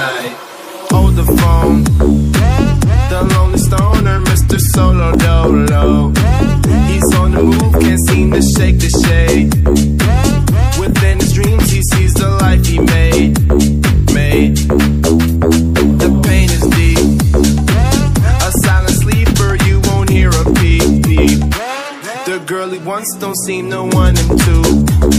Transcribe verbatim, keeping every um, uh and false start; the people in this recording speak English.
night. Hold the phone, the lonely stoner, Mister Solo Dolo. He's on the move, can't seem to shake the shade. Within his dreams he sees the life he made, made. The pain is deep, a silent sleeper, you won't hear a peep, peep. The girl he wants don't seem to want him to.